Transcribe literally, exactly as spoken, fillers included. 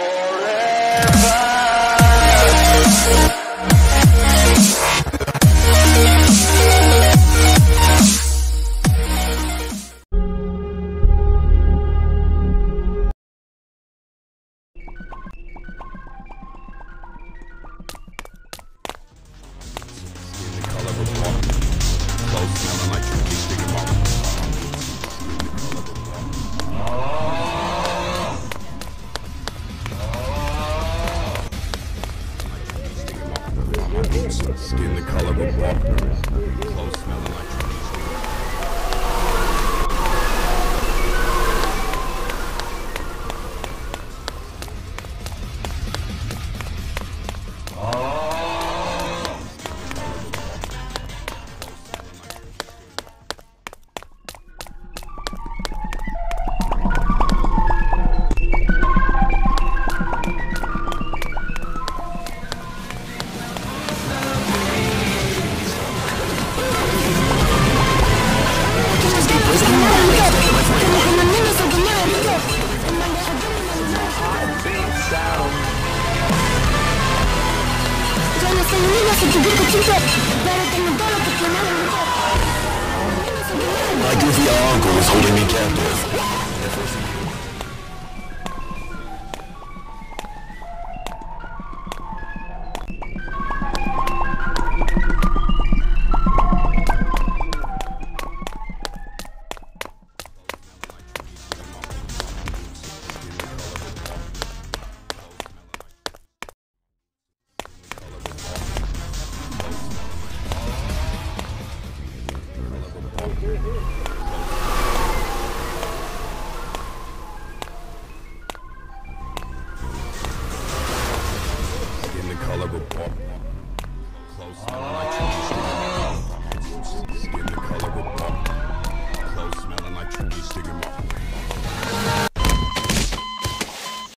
Skin the color of water. Clothes smelling like trees. My goofy uncle is holding me captive. Skin the color of water. Clothes smelling like trees. Skin the color of water. Clothes smelling like trees. Stick 'em up.